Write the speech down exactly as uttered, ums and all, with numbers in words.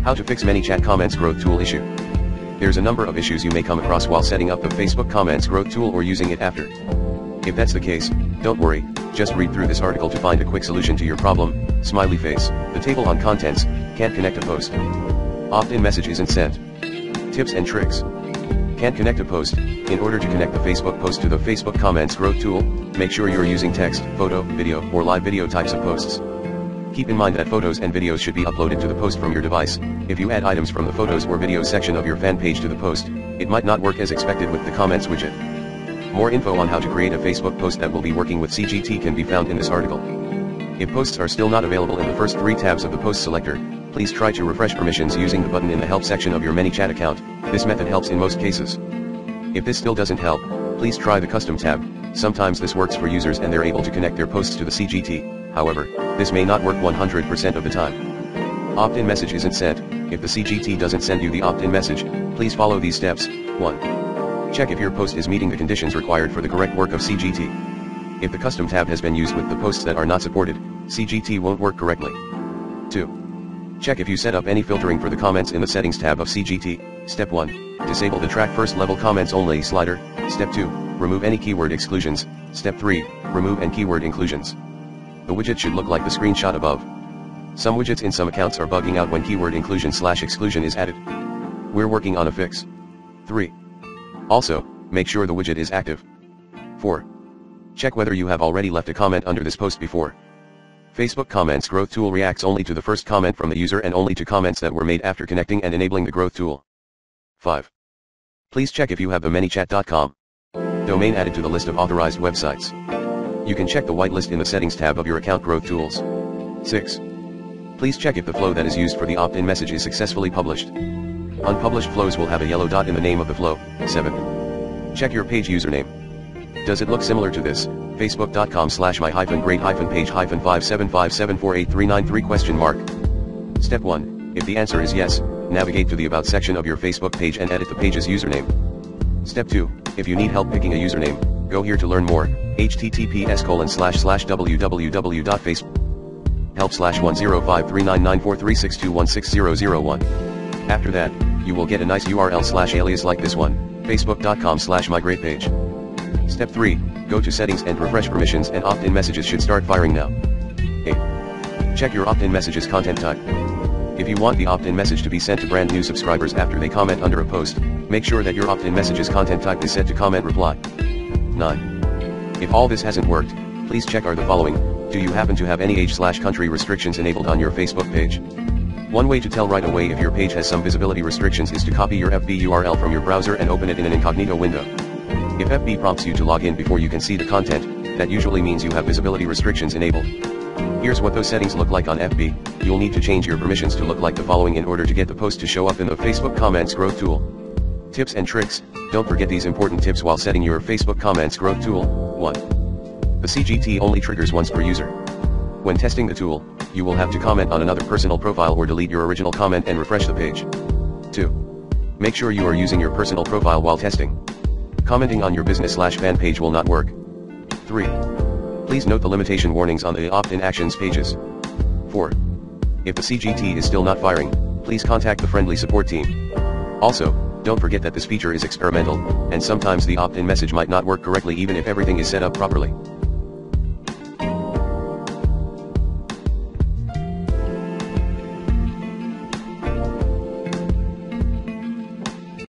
How to fix ManyChat comments growth tool issue. There's a number of issues you may come across while setting up the Facebook comments growth tool or using it after. If that's the case, don't worry, just read through this article to find a quick solution to your problem. Smiley face, the table on contents, can't connect a post. Opt-in message isn't sent. Tips and tricks. Can't connect a post. In order to connect the Facebook post to the Facebook comments growth tool, make sure you're using text, photo, video, or live video types of posts. Keep in mind that photos and videos should be uploaded to the post from your device. If you add items from the photos or videos section of your fan page to the post, it might not work as expected with the comments widget. More info on how to create a Facebook post that will be working with C G T can be found in this article. If posts are still not available in the first three tabs of the post selector, please try to refresh permissions using the button in the help section of your ManyChat account. This method helps in most cases. If this still doesn't help, please try the custom tab. Sometimes this works for users and they're able to connect their posts to the C G T. However, this may not work one hundred percent of the time. Opt-in message isn't sent. If the C G T doesn't send you the opt-in message, please follow these steps. one. Check if your post is meeting the conditions required for the correct work of C G T. If the custom tab has been used with the posts that are not supported, C G T won't work correctly. two. Check if you set up any filtering for the comments in the settings tab of C G T. Step one. Disable the track first level comments only slider. Step two. Remove any keyword exclusions. Step three. Remove and keyword inclusions. The widget should look like the screenshot above. Some widgets in some accounts are bugging out when keyword inclusion slash exclusion is added. We're working on a fix. three. Also, make sure the widget is active. four. Check whether you have already left a comment under this post before. Facebook comments growth tool reacts only to the first comment from the user and only to comments that were made after connecting and enabling the growth tool. five. Please check if you have the ManyChat dot com domain added to the list of authorized websites. You can check the whitelist in the settings tab of your account growth tools. six. Please check if the flow that is used for the opt-in message is successfully published. Unpublished flows will have a yellow dot in the name of the flow. seven. Check your page username. Does it look similar to this? Facebook.com slash my hyphen great hyphen page hyphen five seven five seven four eight three nine three question mark. Step one. If the answer is yes, navigate to the About section of your Facebook page and edit the page's username. Step two. If you need help picking a username, go here to learn more. https colon slash slash www.facebook help slash one zero five three nine nine four three six two one six zero zero one. After that, you will get a nice U R L slash alias like this one, facebook.com slash my great page. Step three, go to settings and refresh permissions and opt-in messages should start firing now. eight. Check your opt-in messages content type. If you want the opt-in message to be sent to brand new subscribers after they comment under a post, make sure that your opt-in messages content type is set to comment reply. nine. If all this hasn't worked, please check are the following. Do you happen to have any age slash country restrictions enabled on your Facebook page? One way to tell right away if your page has some visibility restrictions is to copy your F B U R L from your browser and open it in an incognito window. If F B prompts you to log in before you can see the content, that usually means you have visibility restrictions enabled. Here's what those settings look like on F B. You'll need to change your permissions to look like the following in order to get the post to show up in the Facebook comments growth tool. Tips and tricks. Don't forget these important tips while setting your Facebook comments growth tool. one. The C G T only triggers once per user. When testing the tool, you will have to comment on another personal profile or delete your original comment and refresh the page. two. Make sure you are using your personal profile while testing. Commenting on your business slash fan page will not work. three. Please note the limitation warnings on the opt-in actions pages. four. If the C G T is still not firing, please contact the friendly support team. Also, don't forget that this feature is experimental, and sometimes the opt-in message might not work correctly even if everything is set up properly.